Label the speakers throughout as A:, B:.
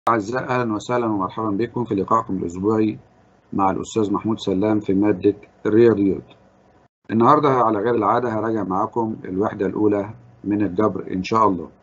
A: أعزائي، أهلا وسهلا ومرحبا بكم في لقائكم الأسبوعي مع الأستاذ محمود سلام في مادة الرياضيات. النهاردة على غير العادة هراجع معاكم الوحدة الأولى من الجبر إن شاء الله.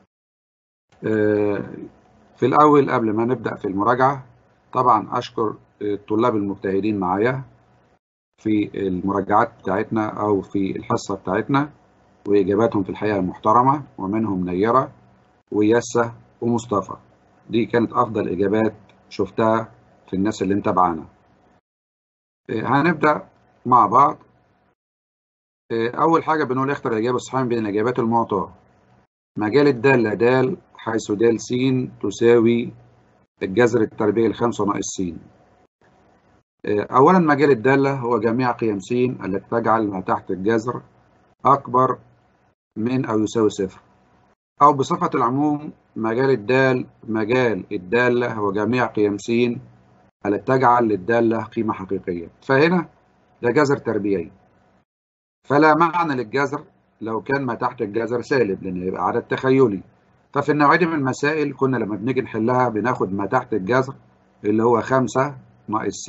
A: في الأول قبل ما نبدأ في المراجعة طبعا أشكر الطلاب المجتهدين معايا في المراجعات بتاعتنا أو في الحصة بتاعتنا، وإجاباتهم في الحقيقة محترمة، ومنهم نيرة وياسة ومصطفى. دي كانت أفضل إجابات شفتها في الناس اللي متابعانا. هنبدأ مع بعض. أول حاجة بنقول اختر الإجابة الصحيحة بين الإجابات المعطاة. مجال الدالة د حيث د س تساوي الجذر التربيعي ل5 ناقص س. أولا مجال الدالة هو جميع قيم س التي تجعل ما تحت الجذر أكبر من أو يساوي صفر، أو بصفة العموم مجال الدالة هو جميع قيم س التي تجعل للدالة قيمة حقيقية. فهنا ده جذر تربيعي، فلا معنى للجذر لو كان ما تحت الجذر سالب، لأن يبقى عدد تخيلي. ففي النوعية دي من المسائل كنا لما بنيجي نحلها بناخد ما تحت الجذر اللي هو 5 ناقص س،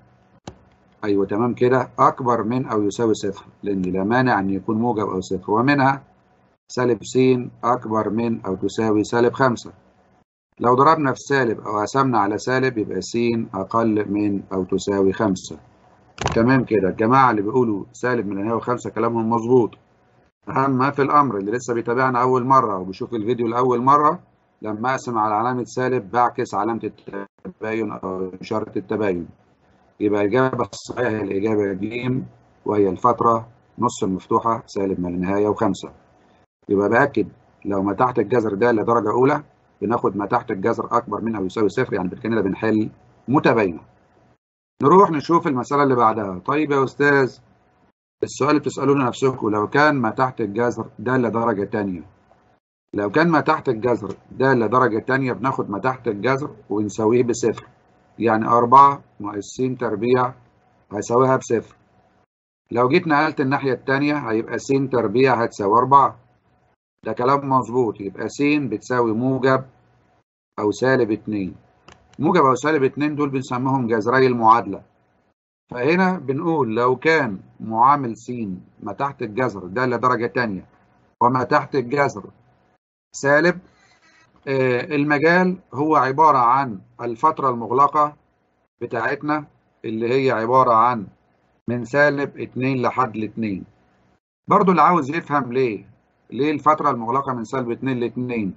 A: أيوه تمام كده، أكبر من أو يساوي صفر، لأن لا مانع أن يكون موجب أو صفر، ومنها سالب س أكبر من أو تساوي سالب 5. لو ضربنا في سالب أو قسمنا على سالب يبقى س أقل من أو تساوي 5. تمام كده. الجماعة اللي بيقولوا سالب من النهاية و5 كلامهم مظبوط. أهم ما في الأمر اللي لسه بيتابعنا أول مرة وبيشوف الفيديو لأول مرة، لما أقسم على علامة سالب بعكس علامة التباين أو إشارة التباين. يبقى الإجابة الصحيحة هي الإجابة ج، وهي الفترة نص المفتوحة سالب من النهاية و5. يبقى بأكد لو ما تحت الجذر ده لدرجة أولى بناخد ما تحت الجذر أكبر من أو يساوي صفر، يعني بالكده بنحل متباينة. نروح نشوف المسألة اللي بعدها. طيب يا أستاذ، السؤال اللي بتسألونه نفسكم، لو كان ما تحت الجذر ده لدرجة تانية، لو كان ما تحت الجذر ده لدرجة تانية بناخد ما تحت الجذر ونساويه بصفر. يعني 4 ناقص س تربيع هيساويها بصفر. لو جيت نقلت الناحية التانية هيبقى س تربيع هتساوي 4. ده كلام مظبوط. يبقى س بتساوي موجب أو سالب 2. موجب أو سالب 2 دول بنسميهم جذري المعادلة. فهنا بنقول لو كان معامل س ما تحت الجذر ده لدرجة تانية وما تحت الجذر سالب، المجال هو عبارة عن الفترة المغلقة بتاعتنا اللي هي عبارة عن من سالب 2 لحد 2. برضو اللي عاوز يفهم ليه الفترة المغلقة من سالب 2 ل 2،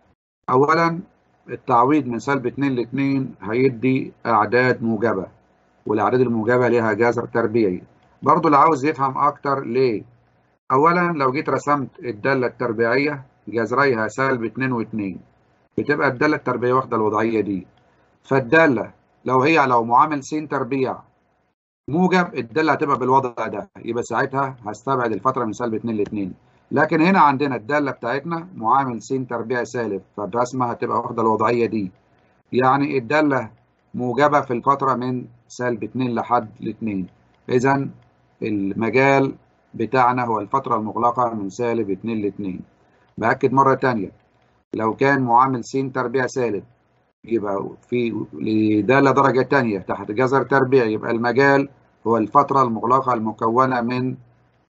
A: أولا التعويض من سالب 2 ل 2 هيدي أعداد موجبة، والأعداد الموجبة ليها جذر تربيعي. برضو اللي عاوز يفهم أكتر ليه، أولا لو جيت رسمت الدالة التربيعية جذريها سالب 2 و2 بتبقى الدالة التربيعية واخدة الوضعية دي. فالدالة لو معامل س تربيع موجب، الدالة هتبقى بالوضع ده، يبقى ساعتها هستبعد الفترة من سالب 2 ل 2. لكن هنا عندنا الدالة بتاعتنا معامل س تربيع سالب، فالرسمة هتبقى واخدة الوضعية دي، يعني الدالة موجبة في الفترة من سالب 2 لحد 2. إذا المجال بتاعنا هو الفترة المغلقة من سالب 2 ل 2. بأكد مرة تانية، لو كان معامل س تربيع سالب يبقى في لدالة درجة تانية تحت جذر تربيع، يبقى المجال هو الفترة المغلقة المكونة من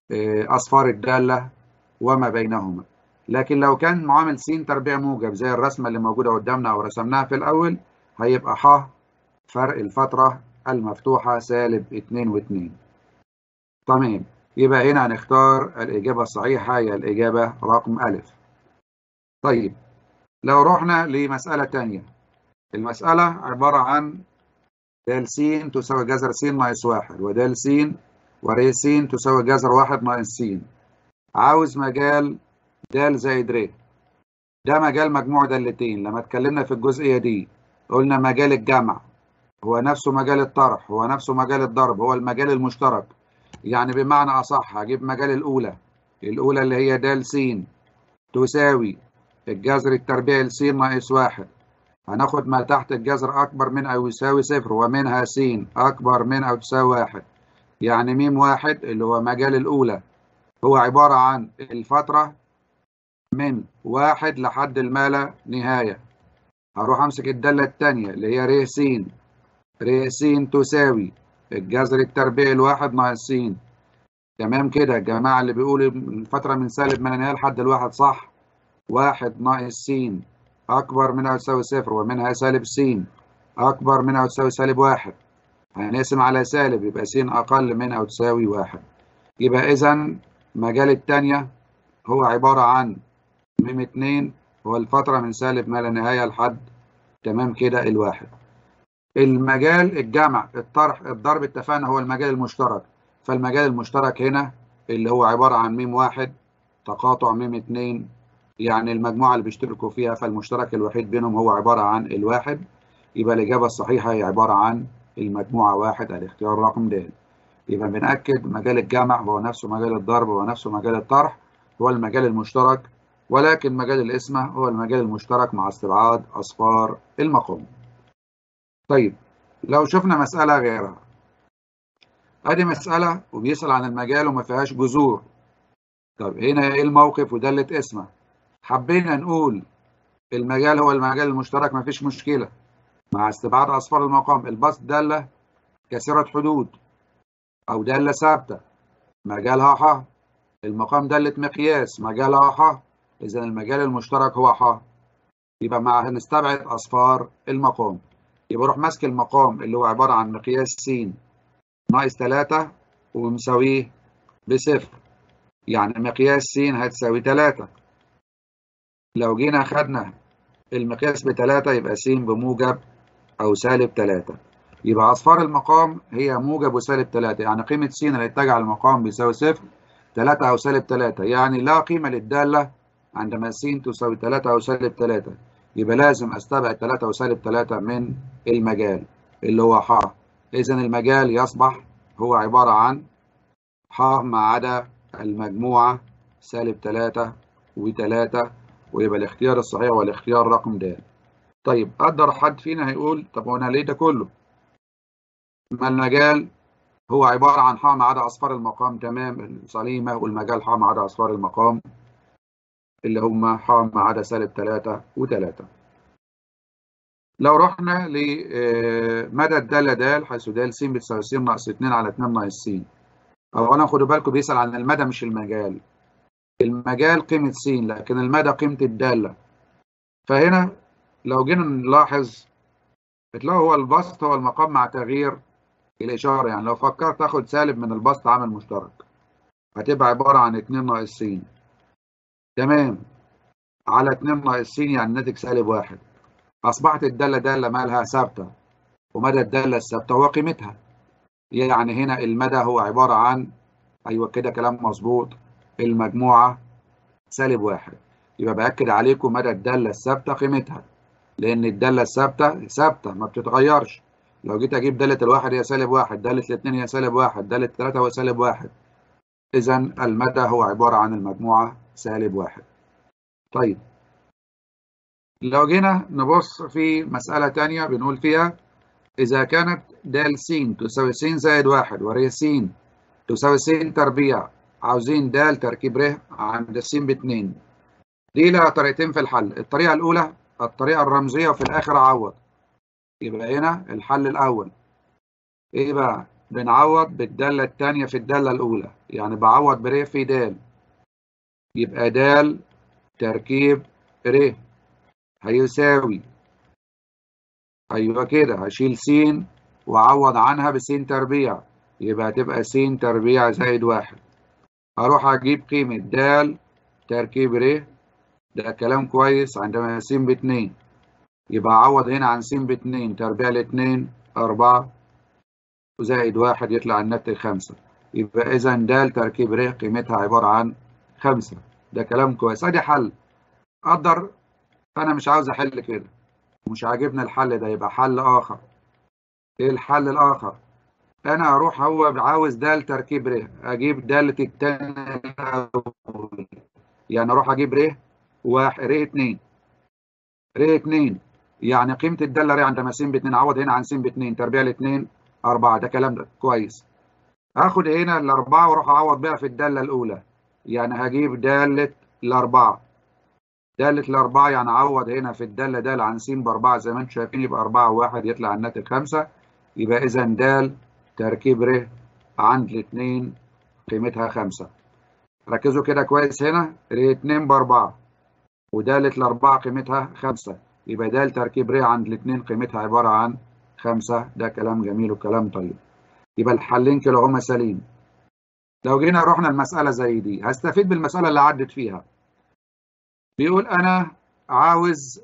A: أصفار الدالة وما بينهما. لكن لو كان معامل س تربيع موجب زي الرسمة اللي موجودة قدامنا أو رسمناها في الأول، هيبقى ح فرق الفترة المفتوحة سالب 2 و2. تمام. يبقى هنا هنختار الإجابة الصحيحة هي الإجابة رقم أ. طيب لو رحنا لمسألة تانية، المسألة عبارة عن د س تساوي جذر س ناقص 1، ود س ور س تساوي جذر 1 ناقص س. عاوز مجال د زائد ر. ده مجال مجموع دالتين. لما اتكلمنا في الجزئية دي قلنا مجال الجمع هو نفسه مجال الطرح، هو نفسه مجال الضرب، هو المجال المشترك. يعني بمعنى أصح هجيب مجال الأولى اللي هي د س تساوي الجذر التربيعي لس ناقص 1. هناخد ما تحت الجذر أكبر من أو يساوي صفر، ومنها س أكبر من أو تساوي 1. يعني م 1 اللي هو مجال الأولى هو عبارة عن الفترة من 1 لحد ما لا نهاية. هروح أمسك الدالة التانية اللي هي ر س. ر س تساوي الجذر التربيعي الواحد ناقص س. تمام كده يا جماعة، اللي بيقول الفترة من سالب ما لا نهاية لحد الواحد صح. واحد ناقص س أكبر من أو تساوي صفر، ومنها سالب س أكبر من أو تساوي سالب واحد. هنقسم على سالب يبقى س أقل من أو تساوي واحد. يبقى إذا مجال التانية هو عبارة عن م 2 هو الفترة من سالب ما لا نهاية لحد تمام كده الواحد. المجال الجمع الطرح الضرب اتفقنا هو المجال المشترك، فالمجال المشترك هنا اللي هو عبارة عن م 1 تقاطع م 2، يعني المجموعة اللي بيشتركوا فيها، فالمشترك الوحيد بينهم هو عبارة عن الواحد. يبقى الإجابة الصحيحة هي عبارة عن المجموعة واحد، الاختيار رقم د. يبقى بنأكد مجال الجمع هو نفسه مجال الضرب هو نفسه مجال الطرح، هو المجال المشترك، ولكن مجال القسمة هو المجال المشترك مع استبعاد أصفار المقام. طيب لو شفنا مسألة غيرها، ادي مسألة وبيسأل عن المجال وما فيهاش جذور. طب هنا ايه الموقف ودالة اسمها؟ حبينا نقول المجال هو المجال المشترك ما فيش مشكلة مع استبعاد أصفار المقام. البسط دالة كثيرة حدود أو دالة ثابتة مجالها ح. المقام دالة مقياس مجالها ح. إذا المجال المشترك هو ح. يبقى مع هنستبعد أصفار المقام. يبقى أروح ماسك المقام اللي هو عبارة عن مقياس س ناقص 3 ومساويه بصفر، يعني مقياس س هتساوي 3. لو جينا خدنا المقياس ب3 يبقى س بموجب أو سالب 3. يبقى أصفار المقام هي موجب وسالب 3، يعني قيمة س اللي تجعل المقام بيساوي صفر 3 أو سالب 3، يعني لا قيمة للدالة عندما س تساوي 3 أو سالب 3. يبقى لازم أستبعد 3 وسالب 3 من المجال اللي هو ح. إذا المجال يصبح هو عبارة عن ح ما عدا المجموعة سالب 3 و3، ويبقى الاختيار الصحيح هو الاختيار رقم د. طيب قدر حد فينا هيقول طب وانا ليه ده كله؟ ما المجال هو عبارة عن ح ما عدا أصفار المقام، تمام الصليمة، والمجال ح ما عدا أصفار المقام اللي هم ح ما عدا سالب 3 و3. لو رحنا لمدى الدالة د حيث د س بتساوي س ناقص 2 على 2 ناقص س. أولا خدوا بالكم بيسأل عن المدى مش المجال. المجال قيمة س لكن المدى قيمة الدالة. فهنا لو جينا نلاحظ بتلاقوا هو البسط هو المقام مع تغيير الإشارة. يعني لو فكرت تاخد سالب من البسط عامل مشترك هتبقى عبارة عن 2 ناقص س تمام على 2 ناقص س، يعني الناتج سالب 1. أصبحت الدالة دالة مالها ثابتة، ومدى الدالة الثابتة هو قيمتها. يعني هنا المدى هو عبارة عن أيوة كده كلام مظبوط المجموعة سالب 1. يبقى بأكد عليكم مدى الدالة الثابتة قيمتها، لأن الدالة الثابتة ثابتة ما بتتغيرش. لو جيت أجيب دالة الواحد هي سالب 1، دالة الاثنين هي سالب 1، دالة 3 هو سالب 1. إذا المدى هو عبارة عن المجموعة سالب 1. طيب لو جينا نبص في مسألة تانية بنقول فيها إذا كانت د س تساوي س زائد 1 ور س تساوي س تربيع، عاوزين د تركيب ر عند س ب2. دي لها طريقتين في الحل. الطريقة الأولى الطريقة الرمزية وفي الآخر أعوض. يبقى هنا الحل الأول إيه بقى؟ بنعوض بالدالة الثانية في الدالة الأولى، يعني بعوض ب في د. يبقى د تركيب ر هيساوي أيوه كده هشيل س وأعوض عنها بس تربيع، يبقى هتبقى س تربيع زائد 1. هروح أجيب قيمة د تركيب ر، ده كلام كويس عندما س ب2. يبقى أعوض هنا عن س ب2 تربيع ل2 4 وزائد 1 يطلع الناتج 5. يبقى إذا د تركيب ر قيمتها عبارة عن 5. ده كلام كويس. أدي حل. أقدر أنا مش عاوز أحل كده ومش عاجبني الحل ده، يبقى حل آخر. إيه الحل الآخر؟ أنا أروح هو عاوز د تركيب ر، أجيب دالة التاني الأول. يعني أروح أجيب ر 1 ر 2 ر 2 يعني قيمة الدالة ر عندما س ب2 أعوض هنا عن س ب2 تربيع ل2 4. ده كلام ده كويس. هاخد هنا الأربعة وأروح أعوض بيها في الدالة الأولى، يعني هجيب دالة الأربعة دالة الأربعة يعني عوض هنا في الدالة دال عن س ب4 زي ما انتم شايفين، يبقى 4 و1 يطلع الناتج 5. يبقى إذا د تركيب ر عند الاثنين قيمتها 5. ركزوا كده كويس هنا، ر 2 ب4 ودالة الأربعة قيمتها 5، يبقى د تركيب ر عند الاثنين قيمتها عبارة عن 5. ده كلام جميل وكلام طيب. يبقى الحلين كلاهما سليم. لو جينا رحنا المسألة زي دي، هستفيد بالمسألة اللي عدت فيها. بيقول أنا عاوز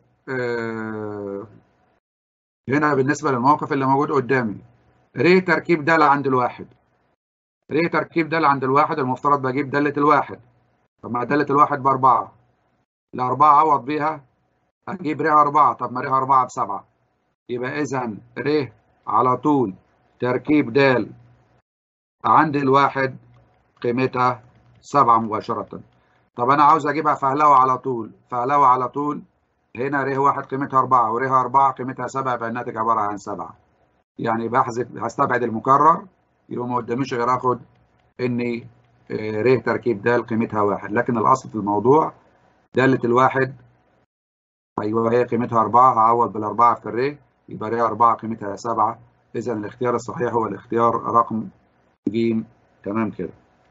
A: هنا بالنسبة للموقف اللي موجود قدامي، ر تركيب دالة عند الواحد. ر تركيب دالة عند الواحد المفترض بجيب دالة الواحد. طب ما دالة الواحد ب4، الأربعة عوض بيها أجيب ر 4. طب ما ر 4 ب7، يبقى إذا ر على طول تركيب د عند الواحد قيمتها 7 مباشرة. طب أنا عاوز أجيبها فهلوة على طول، فهلوة على طول هنا ر واحد قيمتها 4 ور 4 قيمتها 7، يبقى الناتج عبارة عن 7. يعني بحذف، هستبعد المكرر، يبقى ما قداميش غير آخد إن ر تركيب د قيمتها 1. لكن الأصل في الموضوع دالة الواحد، أيوه هي قيمتها 4، هعوض بالأربعة في الر، يبقى ر 4 قيمتها 7. إذا الاختيار الصحيح هو الاختيار رقم ج. تمام كده.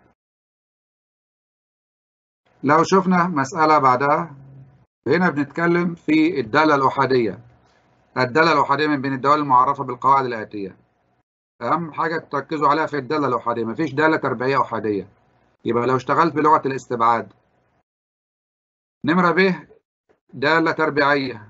A: لو شفنا مسألة بعدها، هنا بنتكلم في الدالة الأحادية. الدالة الأحادية من بين الدوال المعرفة بالقواعد الآتية. أهم حاجة تركزوا عليها في الدالة الأحادية، مفيش دالة تربيعية أحادية. يبقى لو اشتغلت بلغة الاستبعاد، نمرة ب دالة تربيعية،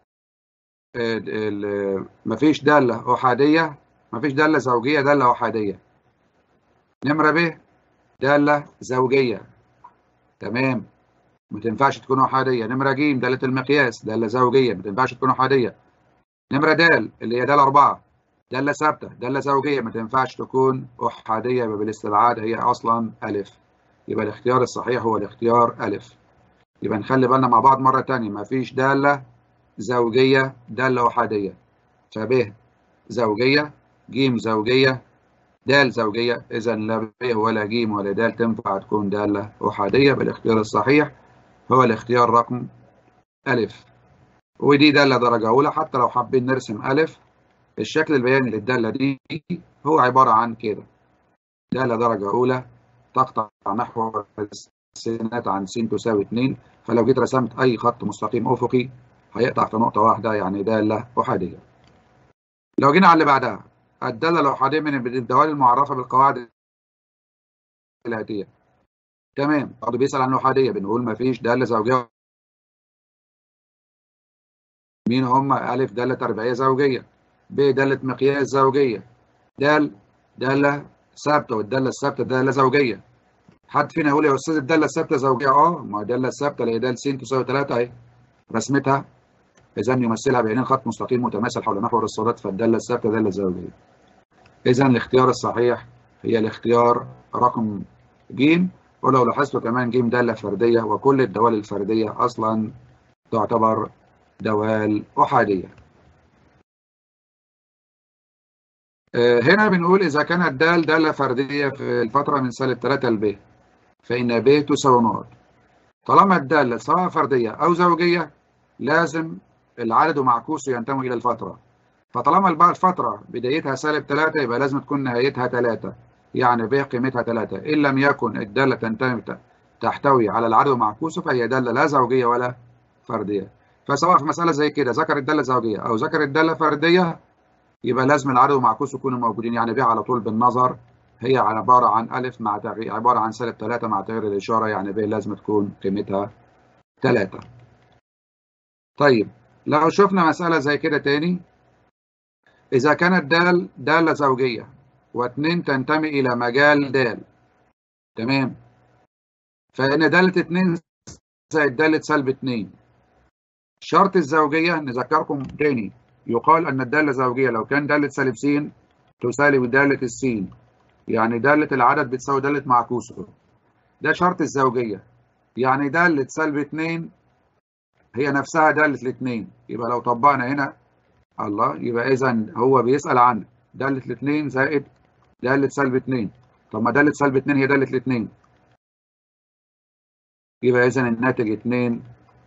A: مفيش دالة أحادية، مفيش دالة زوجية دالة أحادية. نمرة ب دالة زوجية، تمام، ما تنفعش تكون أحادية. نمرة ج دالة المقياس دالة زوجية، ما تنفعش تكون أحادية. نمرة د اللي هي دالة 4 دالة ثابتة دالة زوجية، ما تنفعش تكون أحادية، يبقى بالاستبعاد هي أصلا ألف. يبقى الاختيار الصحيح هو الاختيار ألف. يبقى نخلي بالنا مع بعض مرة تانية، ما فيش دالة زوجية دالة أحادية. فب زوجية، ج زوجية، د زوجية، إذا لا ب ولا ج ولا د تنفع تكون دالة أحادية. بالاختيار الصحيح هو الاختيار رقم ألف. ودي دالة درجة أولى، حتى لو حابين نرسم ألف، الشكل البياني للدالة دي هو عبارة عن كده: دالة درجة أولى تقطع محور السينات عن س تساوي 2. فلو جيت رسمت أي خط مستقيم أفقي هيقطع في نقطة واحدة، يعني دالة أحادية. لو جينا على اللي بعدها، الدالة الأحادية من الدوال المعرفة بالقواعد الآتية. تمام، برضه بيسأل عن الأحادية، بنقول ما فيش دالة زوجية. مين هم؟ ألف دالة تربيعية زوجية، ب دالة مقياس زوجية، د دالة ثابتة، والدالة الثابتة دالة زوجية. حد فينا يقول يا أستاذ الدالة الثابتة زوجية؟ ما الدالة الثابتة اللي هي د س تساوي 3 أهي، رسمتها إذا يمثلها بعينين خط مستقيم متماثل حول محور الصادات، فالدالة الثابتة دالة زوجية. إذا الاختيار الصحيح هي الاختيار رقم ج. ولو لاحظتوا كمان ج دالة فردية، وكل الدوال الفردية أصلا تعتبر دوال أحادية. هنا بنقول إذا كانت د دالة فردية في الفترة من -3 ل ب، فإن ب تساوي نقط. طالما الدالة سواء فردية أو زوجية لازم العدد ومعكوسه ينتمي إلى الفترة. فطالما بقى الفترة بدايتها -3 يبقى لازم تكون نهايتها 3، يعني ب قيمتها 3. إن لم يكن الدالة تحتوي على العدد ومعكوسه فهي دالة لا زوجية ولا فردية. فسواء في مسألة زي كده ذكر الدالة زوجية أو ذكر الدالة فردية، يبقى لازم العدد ومعكوسه يكونوا موجودين. يعني ب على طول بالنظر هي عبارة عن ألف مع تغيير، عبارة عن -3 مع تغيير الإشارة، يعني ب لازم تكون قيمتها 3. طيب لو شفنا مسألة زي كده تاني، إذا كانت دالة زوجية و2 تنتمي إلى مجال د، تمام، فإن دالة 2 زائد دالة -2. شرط الزوجية نذكركم تاني، يقال أن الدالة الزوجية لو كان دالة -س تساوي دالة السين، يعني دالة العدد بتساوي دالة معكوسه. ده شرط الزوجية، يعني دالة -2 هي نفسها دالة الاثنين. يبقى لو طبقنا هنا الله، يبقى إذا هو بيسأل عن دالة الاثنين زائد دالة -2. طب ما دالة -2 هي دالة الاثنين، يبقى إذا الناتج 2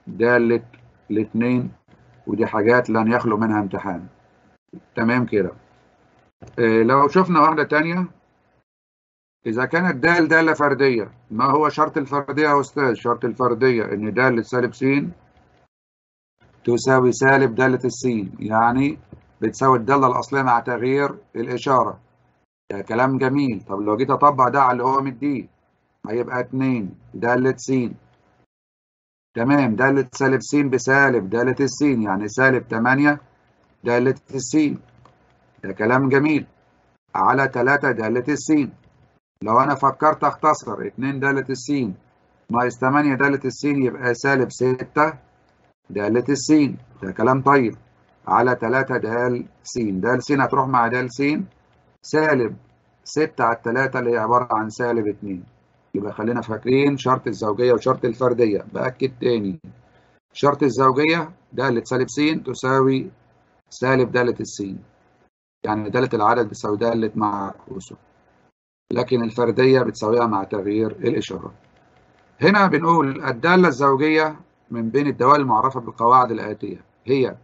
A: دالة الاثنين، ودي حاجات لن يخلو منها امتحان. تمام كده. لو شفنا واحدة تانية، إذا كانت دال دالة فردية، ما هو شرط الفردية يا أستاذ؟ شرط الفردية إن دالة سالب س تساوي سالب دالة السين، يعني بتساوي الدالة الأصلية مع تغيير الإشارة. ده كلام جميل. طب لو جيت أطبق ده على اللي هو مديه، هيبقى 2 دالة س. تمام. دالة سالب س بسالب دالة السين، يعني سالب 8 دالة السين. ده كلام جميل. على 3 دالة السين. لو أنا فكرت أختصر 2 دالة السين ناقص 8 دالة السين، يبقى سالب 6 دالة السين. ده كلام طيب. على 3 دال س. دال س هتروح مع دال س، سالب 6 على 3 اللي هي عبارة عن سالب 2. يبقى خلينا فاكرين شرط الزوجية وشرط الفردية. بأكد تاني، شرط الزوجية دالة سالب س تساوي سالب دالة السين، يعني دالة العدد بتساوي دالة معكوسه، لكن الفردية بتساويها مع تغيير الإشارة. هنا بنقول الدالة الزوجية من بين الدوال المعرفة بالقواعد الآتية هي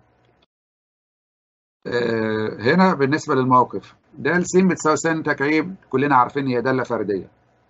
A: هنا بالنسبة للموقف د س بتساوي س تكعيب، كلنا عارفين هي دالة فردية.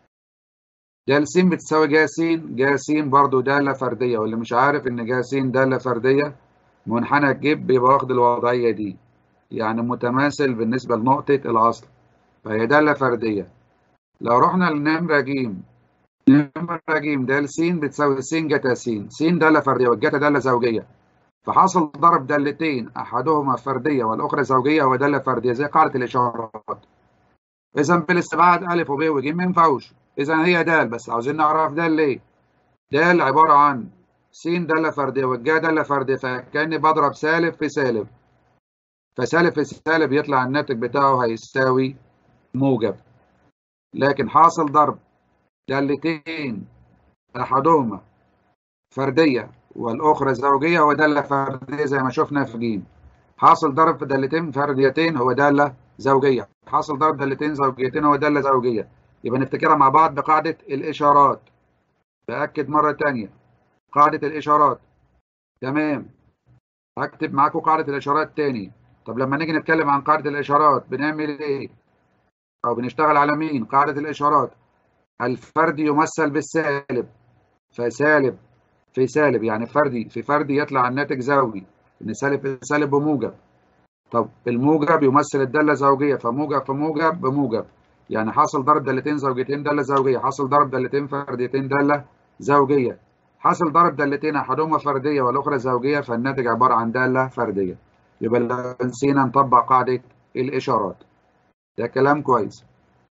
A: د س بتساوي ج س، ج س برضه دالة فردية، واللي مش عارف إن ج س دالة فردية منحنى الجيب بيبقى واخد الوضعية دي، يعني متماثل بالنسبة لنقطة الأصل، فهي دالة فردية. لو رحنا للنمرة ج، نمرة ج د س بتساوي س جتا س، س دالة فردية والجتا دالة زوجية، فحصل ضرب دالتين احدهما فرديه والاخرى زوجيه هو داله فرديه زي قاعده الاشارات. اذا بالاستبعاد الف وب وج ما ينفعوش، اذا هي دال، بس عاوزين نعرف دال ليه. دال عباره عن س داله فرديه والجا داله فرديه، فكاني بضرب سالب في سالب، فسالب في سالب يطلع الناتج بتاعه هيساوي موجب. لكن حاصل ضرب دالتين احدهما فرديه والاخرى زوجيه هو داله فرديه زي ما شفنا في ج. حاصل ضرب في دالتين فرديتين هو دالة زوجية، حاصل ضرب دالتين زوجيتين هو دالة زوجية. يبقى نفتكرها مع بعض بقاعدة الإشارات. بأكد مرة تانية، قاعدة الإشارات. تمام. هكتب معاكم قاعدة الإشارات تاني. طب لما نيجي نتكلم عن قاعدة الإشارات بنعمل إيه؟ أو بنشتغل على مين؟ قاعدة الإشارات الفردي يمثل بالسالب، فسالب في سالب يعني فردي في فردي يطلع الناتج زوجي، إن سالب في سالب بموجب. طب الموجب يمثل الدالة زوجية، فموجب في موجب بموجب، يعني حاصل ضرب دالتين زوجيتين دالة زوجية، حاصل ضرب دالتين فرديتين دالة زوجية، حاصل ضرب دالتين أحدهما فردية والأخرى زوجية، فالناتج عبارة عن دالة فردية. يبقى لو نسينا نطبق قاعدة الإشارات. ده كلام كويس.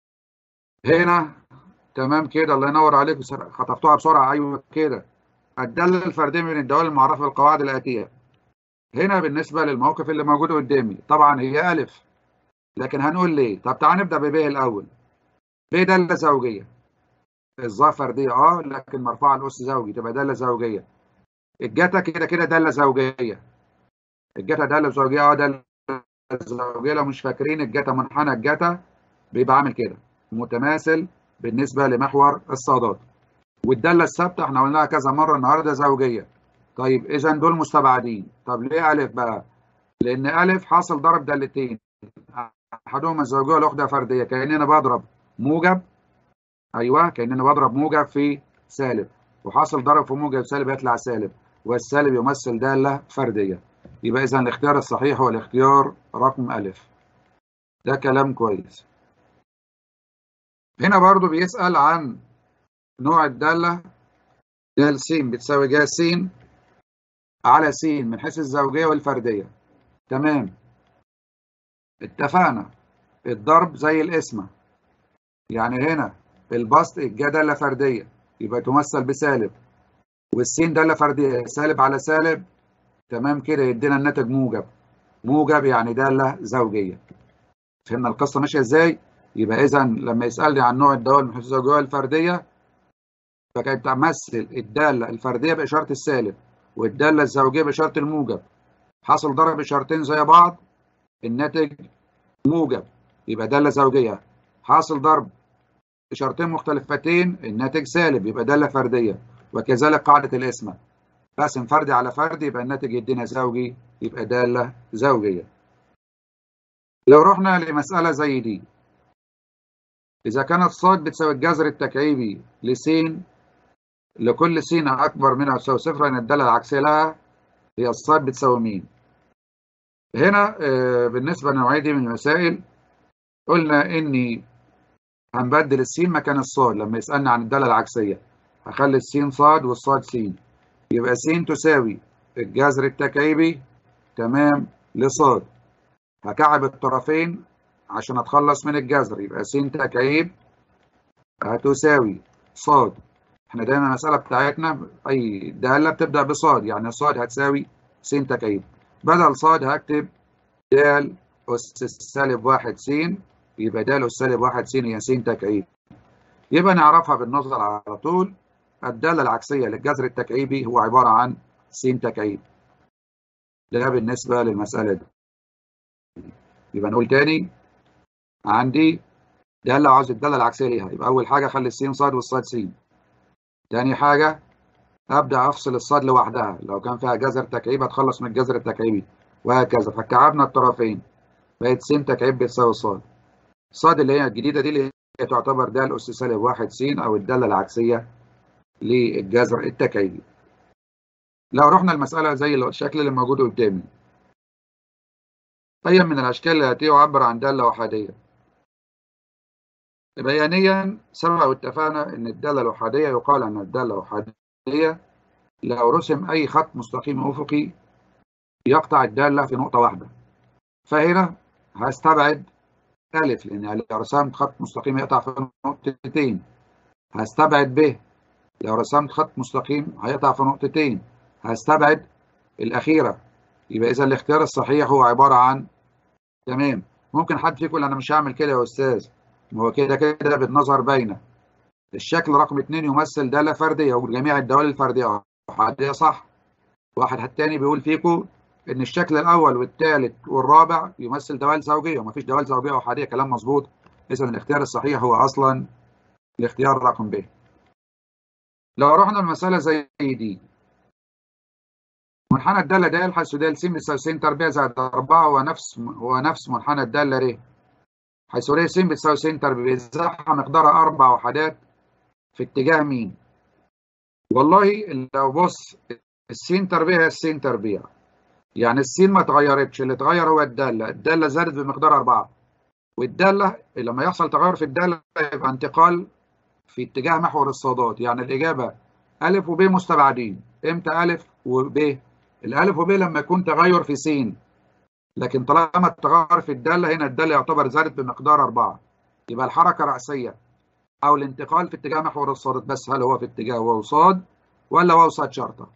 A: هنا تمام كده، الله ينور عليكم، خطفتوها بسرعة. أيوه كده. الدالة الفردية من الدوال المعرفة بالقواعد الآتية. هنا بالنسبة للموقف اللي موجود قدامي طبعا هي ألف، لكن هنقول ليه. طب تعال نبدأ بب الأول. ب دالة زوجية، الظا فردية لكن مرفوعة الأس زوجي، تبقى دالة زوجية. الجتا كده كده دالة زوجية، الجتا دالة زوجية دالة زوجية. لو مش فاكرين الجتا، منحنى الجتا بيبقى عامل كده متماثل بالنسبة لمحور الصادات. والدالة الثابتة احنا قلناها كذا مرة النهاردة زوجية. طيب إذا دول مستبعدين. طب ليه ألف بقى؟ لأن ألف حاصل ضرب دالتين أحدهما زوجية والأخرى فردية، كأننا بضرب موجب، ايوه كاننا بضرب موجب في سالب، وحاصل ضرب في موجب سالب يطلع سالب، والسالب يمثل داله فرديه. يبقى اذا الاختيار الصحيح هو الاختيار رقم الف. ده كلام كويس. هنا برضو بيسأل عن نوع الداله. د س بتساوي ج س على س من حيث الزوجيه والفرديه. تمام. اتفقنا. الضرب زي القسمه، يعني هنا البسط الجا داله فرديه يبقى تمثل بسالب، والسين داله فرديه سالب على سالب. تمام كده، يدينا الناتج موجب. موجب يعني داله زوجيه. فهمنا القصه ماشيه ازاي؟ يبقى اذا لما يسالني عن نوع الدوال من حيث الزوجيه والفرديه، فكانت تمثل الداله الفرديه باشاره السالب والداله الزوجيه باشاره الموجب. حصل ضرب اشارتين زي بعض، الناتج موجب، يبقى داله زوجيه. حاصل ضرب اشارتين مختلفتين، الناتج سالب، يبقى داله فرديه. وكذلك قاعده القسمه، بقسم فردي على فردي يبقى الناتج يدينا زوجي، يبقى دالة زوجية. لو رحنا لمسألة زي دي، إذا كانت ص بتساوي الجذر التكعيبي لس لكل س أكبر منها تساوي صفر، يعني الدالة العكسية لها هي الص بتساوي مين؟ هنا بالنسبة للنوعية دي من المسائل قلنا إني هنبدل السين مكان الصاد. لما يسألني عن الدالة العكسية هخلي السين صاد والصاد س، يبقى س تساوي الجذر التكعيبي تمام لصاد. هكعب الطرفين عشان اتخلص من الجذر، يبقى س تكعيب هتساوي صاد. احنا دايما المسألة بتاعتنا اي دالة بتبدأ بصاد، يعني صاد هتساوي س تكعيب. بدل صاد هكتب د أس سالب 1 س، يبقى د أس سالب 1 س هي س تكعيب. يبقى نعرفها بالنظر على طول. الدالة العكسية للجذر التكعيبي هو عبارة عن س تكعيب. ده بالنسبة للمسألة دي. يبقى نقول تاني، عندي دالة وعاوز الدالة العكسية ليها، يبقى أول حاجة أخلي السين صاد والصاد س. تاني حاجة أبدأ أفصل الصاد لوحدها، لو كان فيها جذر تكعيب أتخلص من الجذر التكعيبي وهكذا. فكعبنا الطرفين بقت س تكعيب بتساوي صاد. صاد اللي هي الجديدة دي اللي هي تعتبر د أس سالب 1 س أو الدالة العكسية للجذر التكعيبي. لو رحنا المسألة زي الشكل اللي موجود قدامي، أي من الأشكال التي يعبر عن دالة أحادية. بيانيا سبق واتفقنا إن الدالة الأحادية يقال أن الدالة الأحادية لو رسم أي خط مستقيم أفقي يقطع الدالة في نقطة واحدة. فهنا هستبعد ألف، لأن لو رسمت خط مستقيم يقطع في نقطتين. هستبعد ب، لو رسمت خط مستقيم هيقطع في نقطتين. هستبعد الأخيرة. يبقى إذا الاختيار الصحيح هو عبارة عن تمام. ممكن حد فيكم يقول أنا مش هعمل كده يا أستاذ، ما هو كده كده بالنظر باينة. الشكل رقم 2 يمثل دالة فردية وجميع الدوال الفردية أحادية، صح؟ واحد تاني بيقول فيكم إن الشكل الأول والثالث والرابع يمثل دوال زوجية، ومفيش دوال زوجية أحادية. كلام مظبوط. إذا الاختيار الصحيح هو أصلا الاختيار رقم ب. لو رحنا المسألة زي دي، منحنى الدالة د حيث د س بتساوي س تربيع زائد 4 هو نفس منحنى الدالة ر حيث ر س بتساوي س تربيع، مساحة مقدارها 4 وحدات في اتجاه مين؟ والله لو بص، السين تربيع هي السين تربيع، يعني السين ما اتغيرتش، اللي اتغير هو الدالة زادت بمقدار 4. والدالة لما يحصل تغير في الدالة يبقى انتقال في اتجاه محور الصادات. يعني الإجابة أ وب مستبعدين. إمتى أ وب؟ الألف وب لما يكون تغير في س، لكن طالما التغير في الدالة هنا الدالة يعتبر زادت بمقدار 4، يبقى الحركة رأسية أو الانتقال في اتجاه محور الصادات. بس هل هو في اتجاه واو صاد ولا واو صاد شرطة؟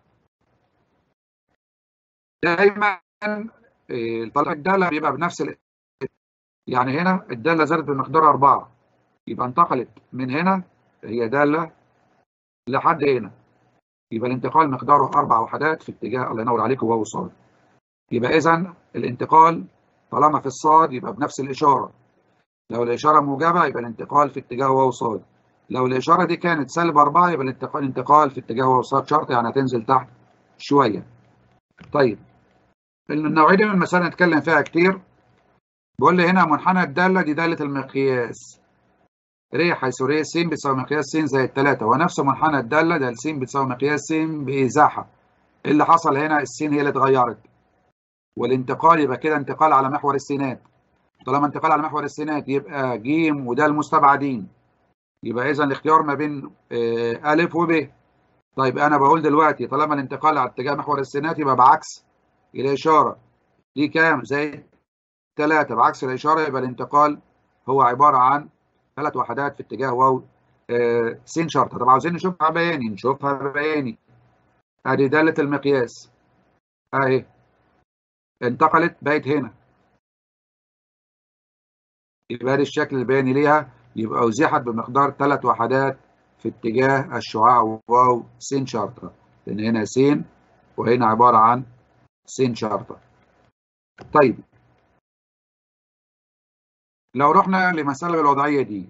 A: دايما طالما الدالة بيبقى بنفس يعني هنا الدالة زادت بمقدار 4، يبقى انتقلت من هنا هي دالة لحد هنا، يبقى الانتقال مقداره 4 وحدات في اتجاه، الله ينور عليك، واو صاد. يبقى إذا الانتقال طالما في الصاد يبقى بنفس الإشارة. لو الإشارة موجبة يبقى الانتقال في اتجاه واو صاد. لو الإشارة دي كانت -4 يبقى الانتقال في اتجاه واو صاد شرط، يعني هتنزل تحت شوية. طيب النوعية دي من المسائل نتكلم فيها كتير. بقول لي هنا منحنى الدالة دي دالة المقياس ر حيث ر س بتساوي مقياس س زائد 3، ونفس منحنى الدالة د س بتساوي مقياس س بإزاحة. إيه اللي حصل هنا؟ السين هي اللي اتغيرت، والانتقال يبقى كده انتقال على محور السينات. طالما انتقال على محور السينات يبقى ج وده المستبعدين، يبقى إذا الاختيار ما بين أ وب. طيب أنا بقول دلوقتي طالما الانتقال على اتجاه محور السينات يبقى بعكس الإشارة دي كام؟ زائد 3. بعكس الإشارة يبقى الانتقال هو عبارة عن 3 وحدات في اتجاه واو س شرطة. طب عاوزين نشوفها بياني، نشوفها بياني. ادي دالة المقياس اهي انتقلت بقت هنا، يبقى ادي الشكل البياني ليها، يبقى أزيحت بمقدار 3 وحدات في اتجاه الشعاع واو س شرطة، لأن هنا س وهنا عبارة عن س شرطة. طيب لو رحنا لمسألة الوضعية دي،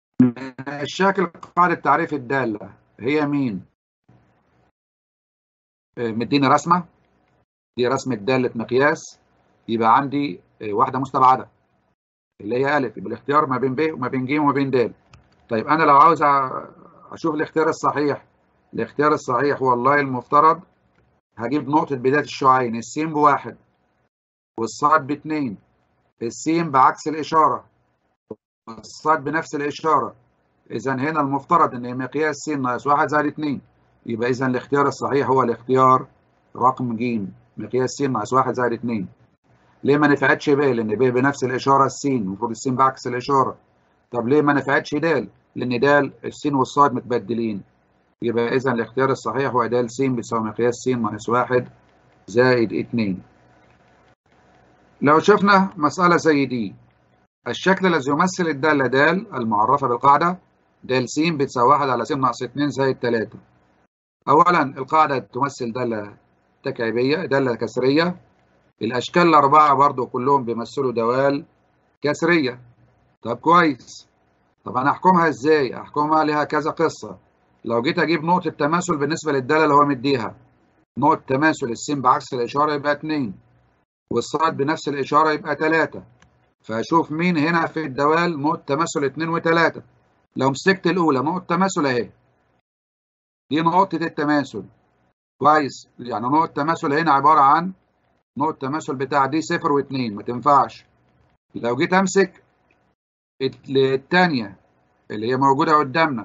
A: الشكل قاعدة تعريف الدالة هي مين؟ مديني رسمة، دي رسمة دالة مقياس، يبقى عندي واحدة مستبعدة اللي هي ألف، يبقى الاختيار ما بين ب وما بين ج وما بين د. طيب أنا لو عاوز أشوف الاختيار الصحيح، الاختيار الصحيح والله المفترض هجيب نقطة بداية الشعاعين، السين بواحد والصاد باتنين، السين بعكس الإشارة والصاد بنفس الإشارة. إذا هنا المفترض إن مقياس س ناقص 1 زائد 2، يبقى إذا الاختيار الصحيح هو الاختيار رقم ج، مقياس س ناقص 1 زائد 2. ليه ما نفعتش ب؟ لأن ب بنفس الإشارة السين، المفروض السين بعكس الإشارة. طب ليه ما نفعتش د؟ لأن د السين والصاد متبدلين. يبقى إذا الاختيار الصحيح هو د س بيساوي مقياس س ناقص 1 زائد 2. لو شفنا مسألة زي دي، الشكل الذي يمثل الدالة د المعرفة بالقاعدة د س بتساوي 1 على س ناقص 2 زائد 3. أولا القاعدة تمثل دالة تكعيبية، دالة كسرية. الأشكال الأربعة برضو كلهم بيمثلوا دوال كسرية. طب كويس. طب أنا أحكمها إزاي؟ أحكمها لها كذا قصة. لو جيت أجيب نقطة تماثل بالنسبة للدالة اللي هو مديها، نقطة تماثل السين بعكس الإشارة يبقى 2 والصاد بنفس الإشارة يبقى 3. فأشوف مين هنا في الدوال نقطة تماثل 2 و3. لو مسكت الأولى نقطة تماثل أهي، دي نقطة التماثل. كويس، يعني نقطة التماثل هنا عبارة عن نقطة التماثل بتاع دي 0 و2، ما تنفعش. لو جيت أمسك الثانية اللي هي موجودة قدامنا،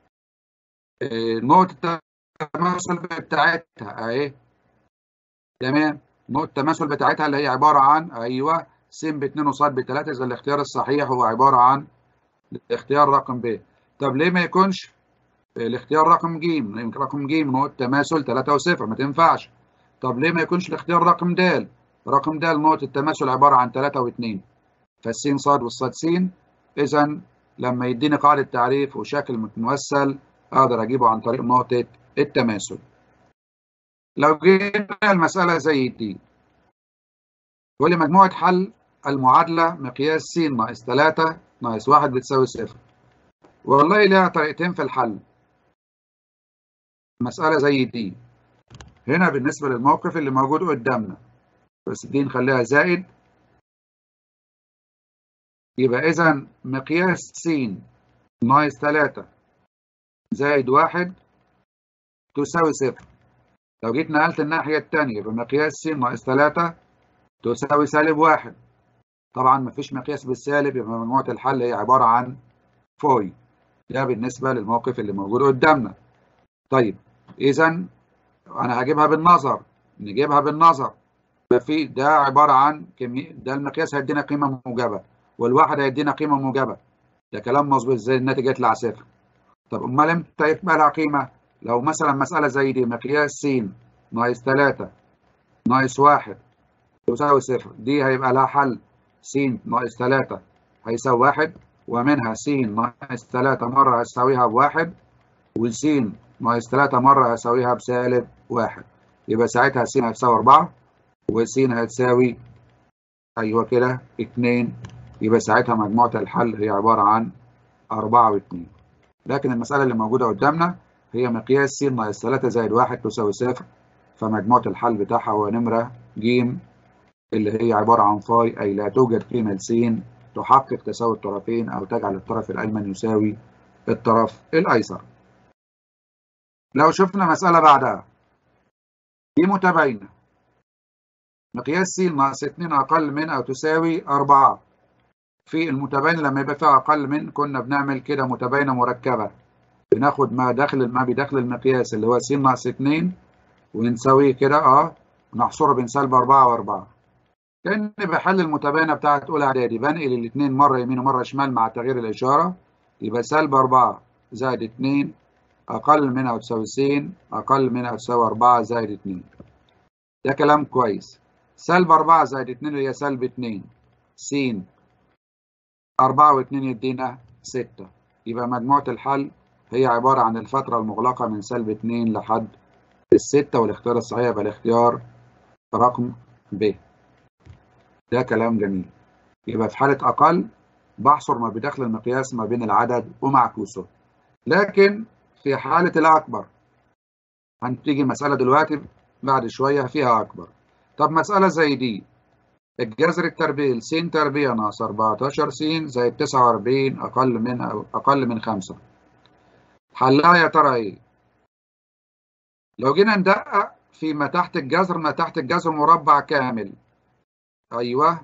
A: نقطة التماثل بتاعتها أهي، تمام، نقطة التماثل بتاعتها اللي هي عبارة عن أيوه س ب2 وصاد ب3. إذا الاختيار الصحيح هو عبارة عن الاختيار رقم ب. طب ليه ما يكونش الاختيار رقم ج؟ رقم ج نقطة تماثل 3 و0، ما تنفعش. طب ليه ما يكونش الاختيار رقم د؟ رقم د نقطة التماثل عبارة عن 3 و2، فالسين صاد والصاد س. إذا لما يديني قاعدة تعريف وشكل متمثل أقدر أجيبه عن طريق نقطة التماثل. لو جينا المسألة زي دي، يقول لي مجموعة حل المعادلة مقياس س ناقص 3 ناقص 1 بتساوي 0. والله لها طريقتين في الحل. مسألة زي دي هنا بالنسبة للموقف اللي موجود قدامنا، بس دي نخليها زائد، يبقى إذا مقياس س ناقص 3 زائد 1 تساوي 0. لو جيت نقلت الناحية التانية يبقى مقياس س ناقص 3 تساوي سالب 1. طبعا مفيش مقياس بالسالب، يبقى مجموعة الحل هي عبارة عن فوي. ده بالنسبة للموقف اللي موجود قدامنا. طيب إذا أنا هجيبها بالنظر، نجيبها بالنظر. في ده عبارة عن ده المقياس هيدينا قيمة موجبة والواحد هيدينا قيمة موجبة. ده كلام مظبوط، ازاي الناتج يطلع 0؟ طب امال امتى يبقى لها قيمة؟ لو مثلا مسألة زي دي مقياس س ناقص 3 ناقص 1 تساوي 0، دي هيبقى لها حل س ناقص 3 هيساوي 1، ومنها س ناقص 3 مرة هتساويها ب1، وس ناقص 3 مرة هساويها بسالب 1. يبقى ساعتها س هتساوي 4 وس هتساوي ايوه كده 2. يبقى ساعتها مجموعة الحل هي عبارة عن 4 و2. لكن المسألة اللي موجودة قدامنا هي مقياس س ناقص 3 زائد 1 تساوي 0، فمجموعة الحل بتاعها هو نمرة ج اللي هي عبارة عن فاي، أي لا توجد قيمة س تحقق تساوي الطرفين أو تجعل الطرف الأيمن يساوي الطرف الأيسر. لو شفنا مسألة بعدها، دي متباينة، مقياس س ناقص 2 أقل من أو تساوي 4. في المتباينة لما يبقى فيها أقل من كنا بنعمل كده متباينة مركبة، بناخد ما بداخل المقياس اللي هو س ناقص 2 ونساويه كده نحصره بين سالب 4 و4. كأني بحل المتباينة بتاعت أولى إعدادي، بنقل الاثنين مرة يمين ومرة شمال مع تغيير الإشارة، يبقى سالب 4 زائد 2 أقل من أو تساوي س أقل من أو تساوي 4 زائد 2. ده كلام كويس. سالب 4 زائد 2 اللي هي سالب 2 س 4 و2 يدينا 6. يبقى مجموعة الحل هي عبارة عن الفترة المغلقة من سالب 2 لحد ال6، والاختيار الصحيح يبقى الاختيار رقم ب. ده كلام جميل. يبقى في حالة أقل بحصر ما بداخل المقياس ما بين العدد ومعكوسه. لكن في حالة الأكبر هنتيجي مسألة دلوقتي بعد شوية فيها أكبر. طب مسألة زي دي، الجذر التربيعي س تربيع ناقص 14 س زائد 49 أقل من 5. حلها يا ترى إيه؟ لو جينا ندقق في ما تحت الجذر، ما تحت الجذر مربع كامل. أيوه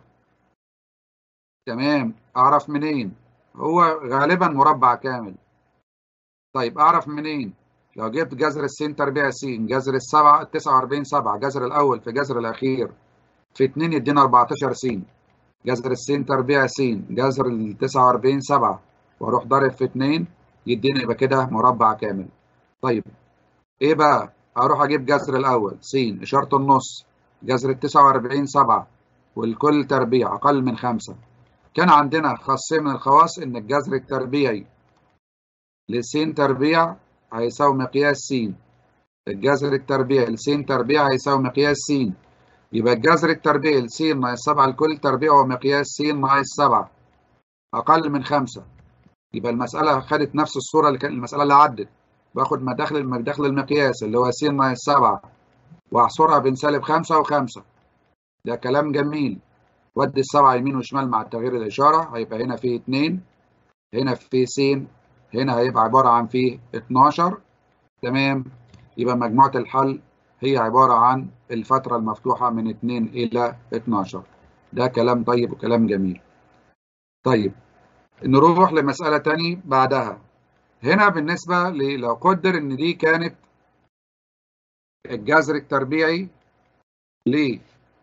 A: تمام. أعرف منين؟ هو غالبا مربع كامل. طيب أعرف منين؟ لو جبت جذر السين تربيع س، جذر السبعة 49 7، جذر الأول في جذر الأخير في 2 يدينا 14 س. جذر السين تربيع س، جذر ال 49 7، وأروح ضارب في 2 يدينا، يبقى كده مربع كامل. طيب إيه بقى؟ أروح أجيب جذر الأول س إشارة النص، جذر ال 49 7 والكل تربيع أقل من 5. كان عندنا خاصية من الخواص إن الجذر التربيعي لس تربيع هيساوي مقياس س. الجذر التربيعي لس تربيع هيساوي مقياس س. يبقى الجذر التربيعي لس ناقص 7 الكل تربيع هو مقياس س ناقص 7 أقل من 5. يبقى المسألة خدت نفس الصورة اللي كانت المسألة اللي عدت. باخد مداخل المقياس اللي هو س ناقص 7 وأحصرها بين -5 و5. ده كلام جميل. ودي السبعة يمين وشمال مع تغيير الإشارة، هيبقى هنا فيه 2، هنا فيه س، هنا هيبقى عبارة عن فيه 12. تمام. يبقى مجموعة الحل هي عبارة عن الفترة المفتوحة من 2 إلى 12. ده كلام طيب وكلام جميل. طيب نروح لمسألة تاني بعدها. هنا بالنسبة لو قدر إن دي كانت الجذر التربيعي ل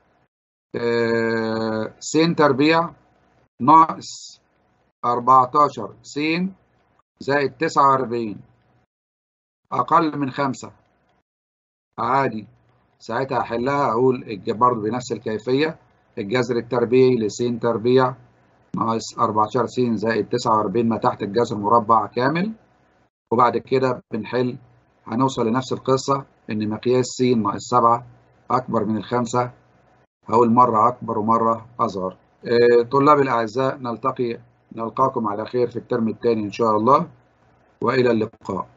A: س تربيع ناقص 14 س زائد 49 أقل من 5. عادي، ساعتها أحلها أقول برضه بنفس الكيفية، الجذر التربيعي لس تربيع ناقص 14 س زائد 49 ما تحت الجذر مربع كامل. وبعد كده بنحل هنوصل لنفس القصة، إن مقياس س ناقص 7 أكبر من 5. هقول مرة أكبر ومرة أصغر. طلاب الأعزاء، نلقاكم على خير في الترم الثاني إن شاء الله، وإلى اللقاء.